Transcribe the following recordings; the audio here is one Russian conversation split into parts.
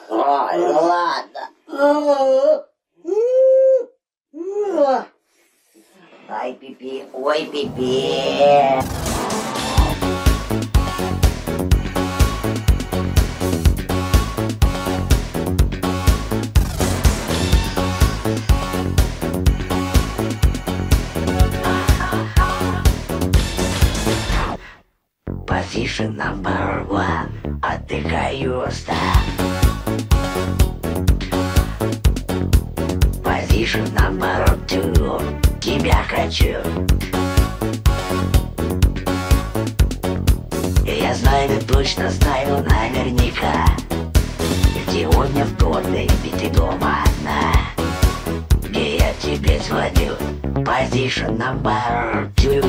Ой, ну ладно. Ай, пипи, ой, пипи. Position number one. Отдыхаю устав. Position number two. Тебя хочу. Я знаю, точно знаю наверняка. Сегодня вторник, и ты дома одна. И я тебе звоню. Position number two.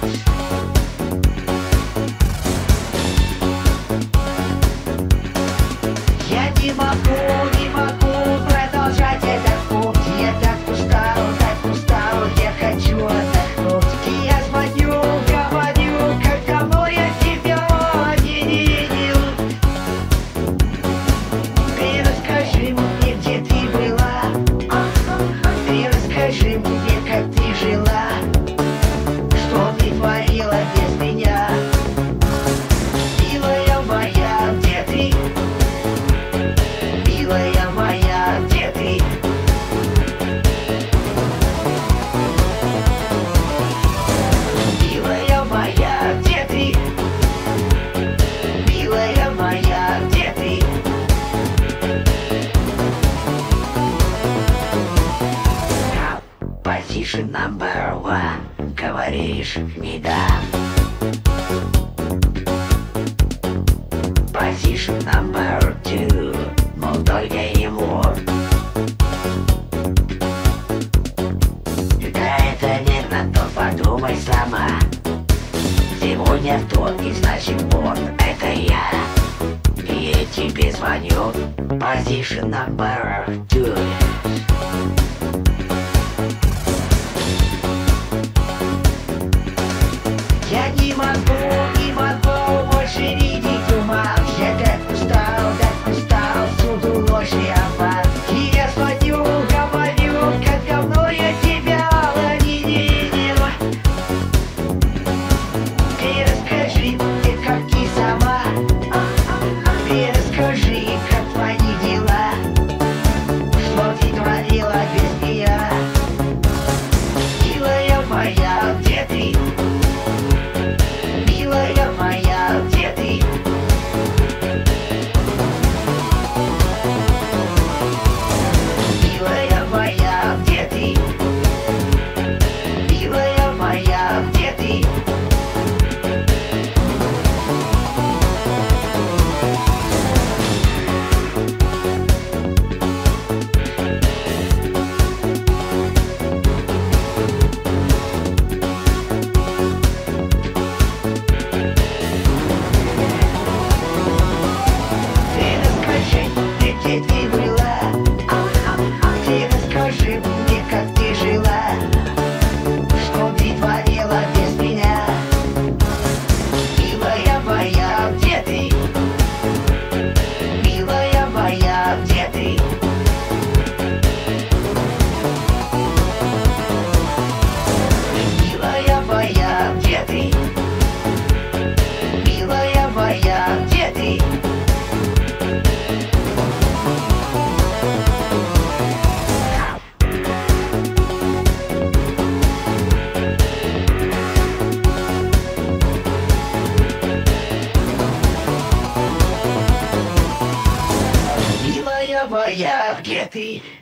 Не могу продолжать этот путь. Я так устал, я хочу отдохнуть. И я звоню, говорю, как давно я тебя не видел. Ты расскажи мне, где ты была. Ты расскажи мне, как ты жила. Что ты творила без меня. Милая моя, где ты? Милая моя, где ты? Милая моя, где ты? Милая моя, где ты? Position number one. Говоришь, не дам. Position number two. Мол, только ему. Да это верно, то подумай сама. Сегодня вторник, значит вот это я. И я тебе звоню. Position number two. Я не могу больше видеть ума. Я так устал, всюду ложь и обман. И я звоню, говорю, как давно я тебя не видел. Ты расскажи мне, как ты сама. Ты расскажи, как твои дела. Что ты творила без меня. Милая моя, где ты? Милая моя, где ты? Милая моя, где ты? Милая моя, где ты? Где ты была? Ты расскажи мне, как ты жила. Что ты творила без меня. Милая моя, где ты? Милая моя, где ты? Милая моя, где ты? Милая моя, где ты? Милая моя, где ты?